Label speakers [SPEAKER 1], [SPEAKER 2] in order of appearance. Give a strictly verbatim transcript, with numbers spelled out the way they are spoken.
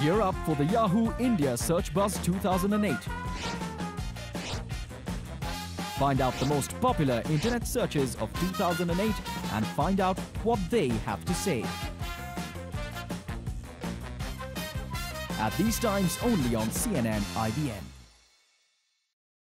[SPEAKER 1] Gear up for the Yahoo India Search Buzz two thousand eight. Find out the most popular internet searches of two thousand eight and find out what they have to say. At these times only on C N N I B N.